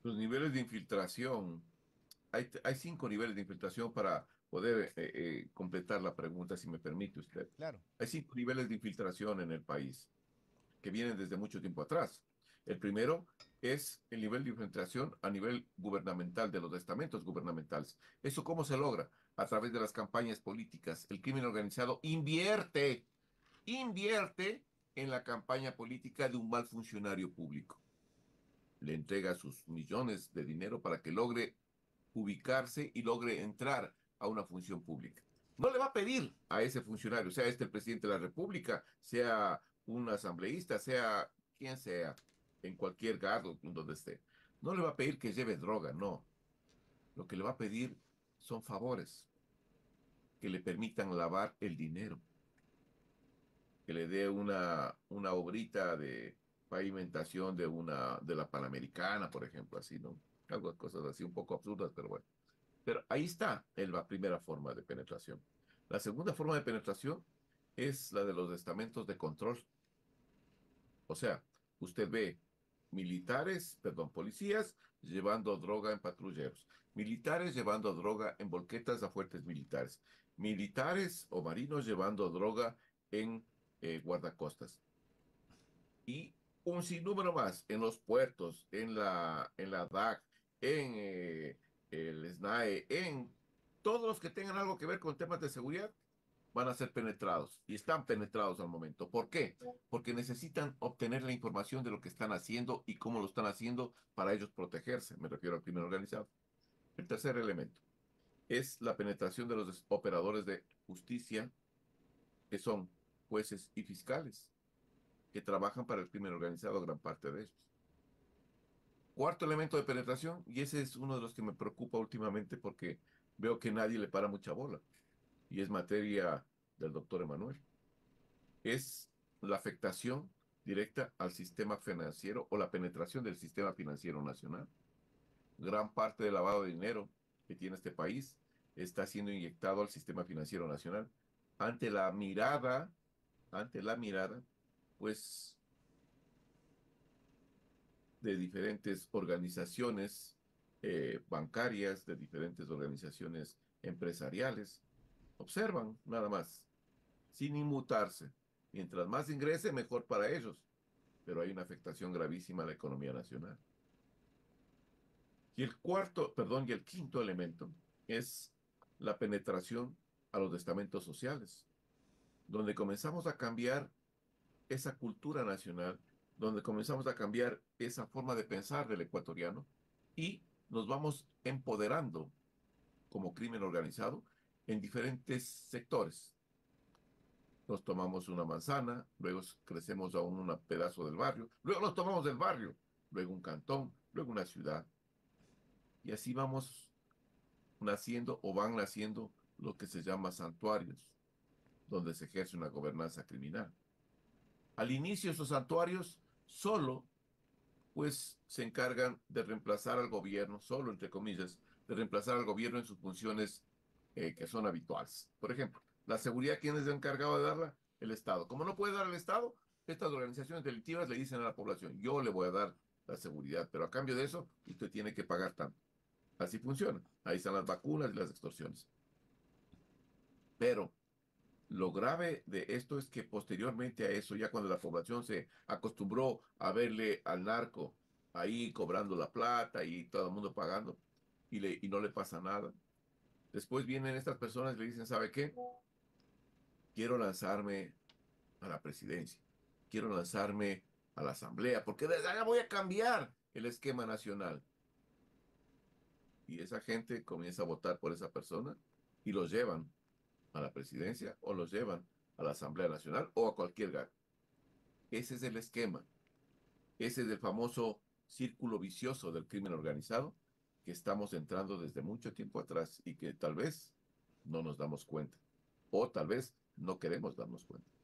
Los niveles de infiltración, hay 5 niveles de infiltración para poder completar la pregunta, si me permite usted. Claro. Hay 5 niveles de infiltración en el país que vienen desde mucho tiempo atrás. El primero es el nivel de infiltración a nivel gubernamental, de los estamentos gubernamentales. ¿Eso cómo se logra? A través de las campañas políticas. El crimen organizado invierte en la campaña política de un mal funcionario público. Le entrega sus millones de dinero para que logre ubicarse y logre entrar a una función pública. No le va a pedir a ese funcionario, sea este el presidente de la República, sea un asambleísta, sea quien sea, en cualquier cargo donde esté. No le va a pedir que lleve droga, no. Lo que le va a pedir son favores que le permitan lavar el dinero, que le dé una obrita de pavimentación de la Panamericana, por ejemplo, así, ¿no? Algo, cosas así un poco absurdas, pero bueno. Pero ahí está la primera forma de penetración. La segunda forma de penetración es la de los estamentos de control. O sea, usted ve militares, perdón, policías llevando droga en patrulleros, militares llevando droga en volquetas a fuertes militares, militares o marinos llevando droga en guardacostas y un sinnúmero más en los puertos, en la DAC, en el SNAE, en todos los que tengan algo que ver con temas de seguridad, van a ser penetrados y están penetrados al momento. ¿Por qué? Porque necesitan obtener la información de lo que están haciendo y cómo lo están haciendo para ellos protegerse. Me refiero al crimen organizado. El tercer elemento es la penetración de los operadores de justicia, que son jueces y fiscales, que trabajan para el crimen organizado, gran parte de ellos. Cuarto elemento de penetración, y ese es uno de los que me preocupa últimamente porque veo que nadie le para mucha bola, y es materia del doctor Emanuel, es la afectación directa al sistema financiero o la penetración del sistema financiero nacional. Gran parte del lavado de dinero que tiene este país está siendo inyectado al sistema financiero nacional ante la mirada, ante la mirada, pues de diferentes organizaciones bancarias, de diferentes organizaciones empresariales. Observan nada más, sin inmutarse. Mientras más ingrese, mejor para ellos, pero hay una afectación gravísima a la economía nacional. Y el cuarto, perdón, y el quinto elemento es la penetración a los estamentos sociales, donde comenzamos a cambiar esa cultura nacional, donde comenzamos a cambiar esa forma de pensar del ecuatoriano y nos vamos empoderando como crimen organizado en diferentes sectores. Nos tomamos una manzana, luego crecemos a un pedazo del barrio, luego nos tomamos del barrio, luego un cantón, luego una ciudad. Y así vamos naciendo o van naciendo lo que se llama santuarios, donde se ejerce una gobernanza criminal. Al inicio, esos santuarios solo pues se encargan de reemplazar al gobierno, solo entre comillas, de reemplazar al gobierno en sus funciones que son habituales. Por ejemplo, la seguridad, ¿quién es el encargado de darla? El Estado. Como no puede dar el Estado, estas organizaciones delictivas le dicen a la población, yo le voy a dar la seguridad, pero a cambio de eso, usted tiene que pagar tanto. Así funciona. Ahí están las vacunas y las extorsiones. Pero lo grave de esto es que posteriormente a eso, ya cuando la población se acostumbró a verle al narco ahí cobrando la plata y todo el mundo pagando y no le pasa nada, después vienen estas personas y le dicen, ¿sabe qué? Quiero lanzarme a la presidencia, quiero lanzarme a la asamblea, porque desde allá voy a cambiar el esquema nacional. Y esa gente comienza a votar por esa persona y los llevan a la presidencia o los llevan a la Asamblea Nacional o a cualquier lugar. Ese es el esquema. Ese es el famoso círculo vicioso del crimen organizado que estamos entrando desde mucho tiempo atrás y que tal vez no nos damos cuenta o tal vez no queremos darnos cuenta.